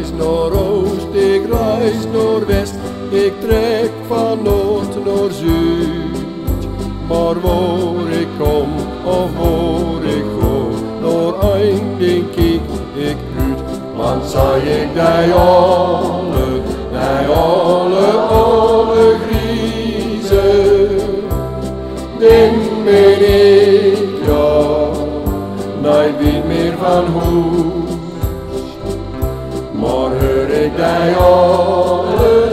reis naar oost, ik reis naar west, ik trek van noord naar zuid. Maar waar ik kom of waar ik ga, naar één ding kijk ik uit. Want zei ik die alle griezen, dan ben ik ja, nooit weet meer van huis. Maar hoor ik die alle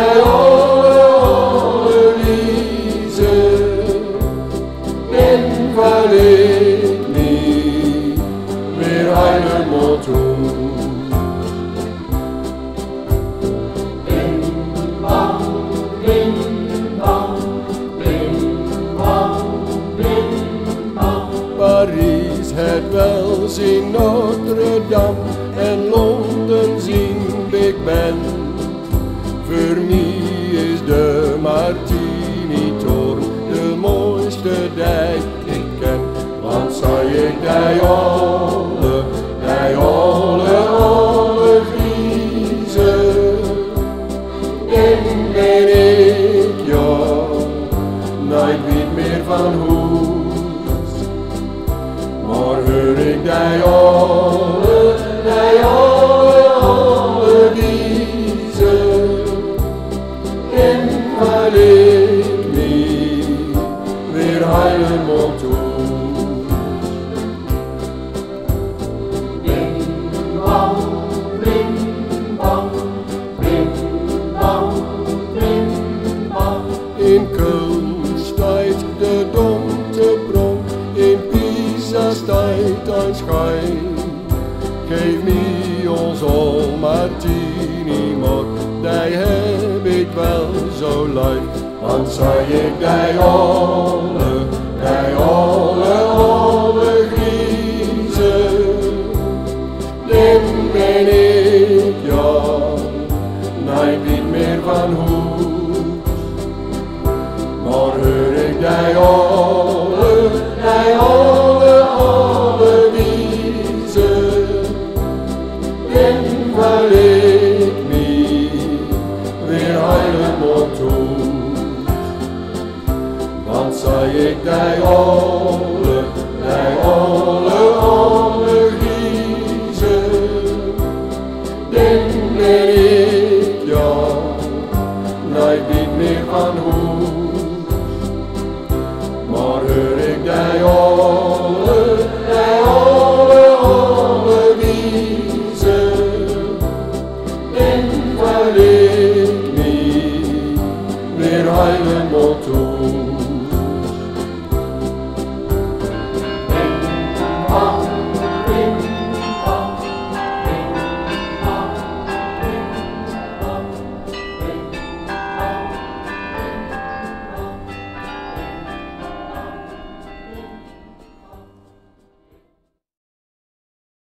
liezen, dan val ik niet meer helemaal toe. Parijs het wel zien Notre Dame en Londen zien Big Ben. Voor mij is de Martini-toren de mooiste die ik ken. Want zei ik die alle griezen, dan ben ik ja, nooit weet meer van huis. Maar hoor ik die alle liezen, dan val ik niet weer helemaal toe. In Köln steigt de Dom te pronk, in Pisa steigt ein Schijn. Geef me ons al Martini, maar die heb ik wel zo lief. Want zei ik die alle griezen, dan ben ik ja, nooit niet meer van huis. Maar hoor ik die alle liezen, dan val ik niet weer helemaal toe. Want zei ik die alle